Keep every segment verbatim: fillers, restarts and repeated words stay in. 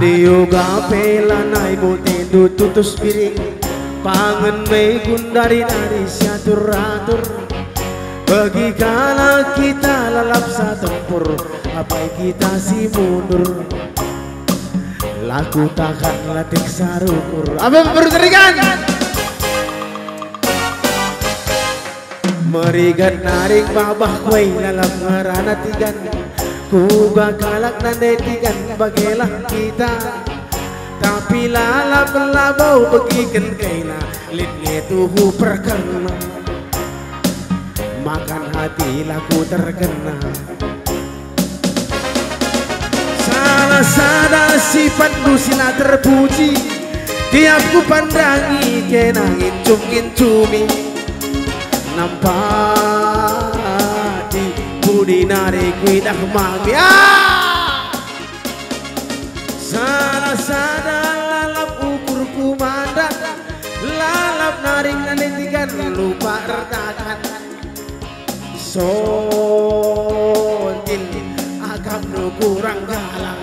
yoga pelanai boten tutus piring pangan megun dari dari siatur atur bagi kala kita lalap satempur apa kita si mundur laku takkan latih sarukur apa baru terikan merigan naring babah kuai lalap ngerana tigan kuga kalak nande tigan bagelah kita tapi lalap labau begiken kaina litnya tuhu perkena makan hati laku terkena salah sada sifat sila terpuji tiap ku pandangi kena incum-incumi nampak di budi nari kuidah mami salah sada lalap ukur kumandang lalap naring nanentikan lupa retakan sontil agak nu kurang galang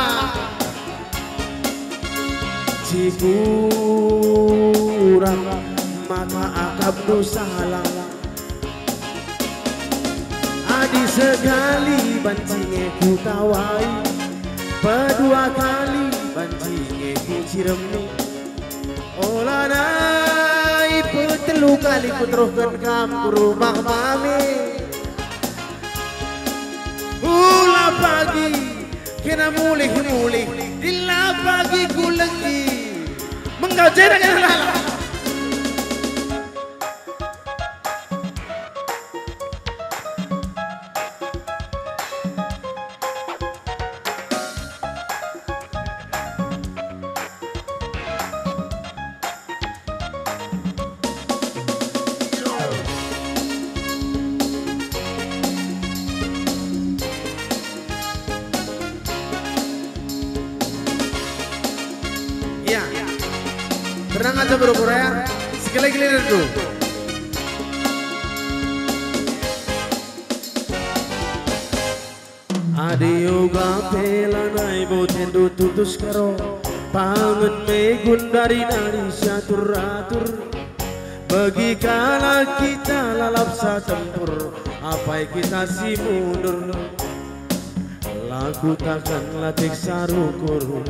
cikurang maka agak nu salah adi sekali bancinge ku tawai kedua kali bancinge ku ciremni olanai petelu kali ku teruhkan kam ke rumah mami ula pagi kena mulih-mulih dila pagi ku lagi menggajah dengan lala Tenang aja bro Korea, sekali gilir dulu. Adi yoga pelanai boten tutus karo pangan megun dari dari syatur atur bagi kala kita lalap satempur apa kita si mundur laku takkan latih sarukur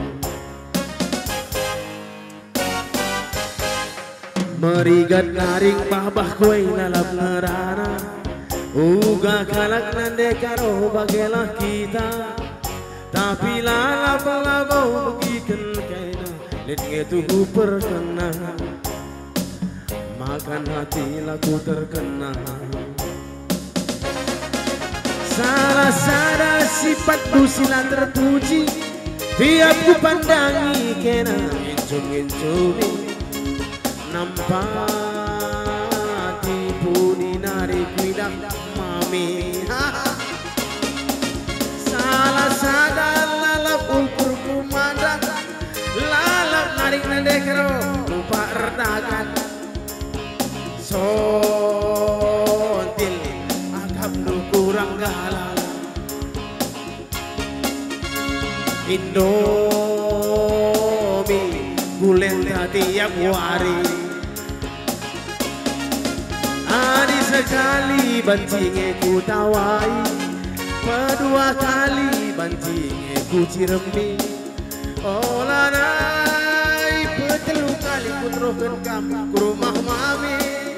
merigat naring babah kuai lalap ngerana uga kalak nande karo bagelah kita tapi lalap labau begiken kaina litnya tuhu perkena makan hati laku terkena salah sada sifat sila terpuji tiap ku pandangi kena incung-incungi nampak tipu di nari kuidak mami salah sadar lalap ukur kumandang lalap narik nandekero lupa erdakan sontil agak nu kurang galang Indomie gulen tiap hari adi sekali bancinge ku tawai kedua kali bancinge ku cirembi olanai petelu kali ku teruhkan kam ke rumah mami